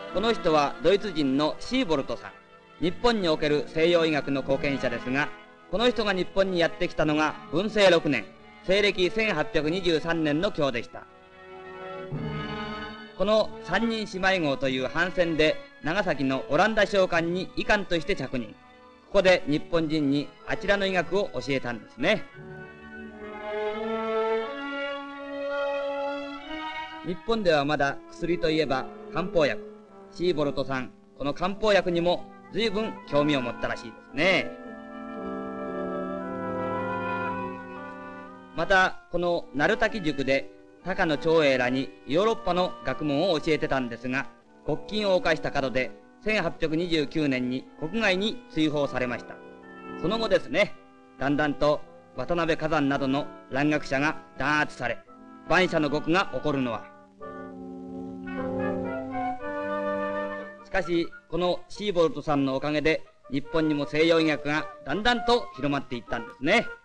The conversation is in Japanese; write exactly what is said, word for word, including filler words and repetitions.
この人はドイツ人のシーボルトさん。日本における西洋医学の貢献者ですが、この人が日本にやってきたのが文政ろくねん、西暦せんはっぴゃくにじゅうさんねんの今日でした。この三人姉妹号という帆船で長崎のオランダ商館に医官として着任。ここで日本人にあちらの医学を教えたんですね。日本ではまだ薬といえば漢方薬。シーボルトさん、この漢方薬にも随分興味を持ったらしいですね。また、この鳴滝塾で高野長英らにヨーロッパの学問を教えてたんですが、国禁を犯した角でせんはっぴゃくにじゅうきゅうねんに国外に追放されました。その後ですね、だんだんと渡辺崋山などの蘭学者が弾圧され、蛮社の獄が起こるのは。しかし、このシーボルトさんのおかげで、日本にも西洋医学がだんだんと広まっていったんですね。